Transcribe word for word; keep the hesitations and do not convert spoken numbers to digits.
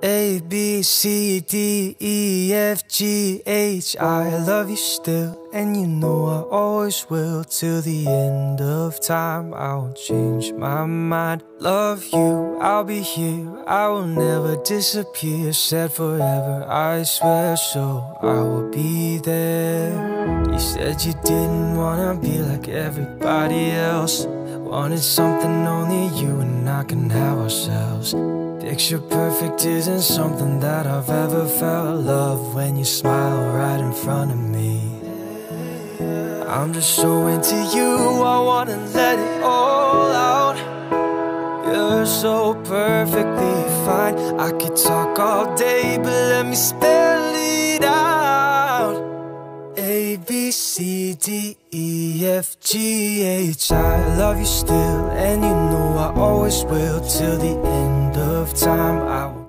A, B, C, D, E, F, G, H. I love you still, and you know I always will. Till the end of time, I won't change my mind. Love you, I'll be here, I will never disappear. Said forever, I swear, so I will be there. You said you didn't wanna be like everybody else. Wanted something only you and I can have ourselves. Picture perfect isn't something that I've ever felt. Love when you smile right in front of me. I'm just so into you, I wanna let it all out. You're so perfectly fine. I could talk all day, but let me spell it out. A, B, C, D, E, F, G, H. I love you still, and you know I always will. Till the end of time, I will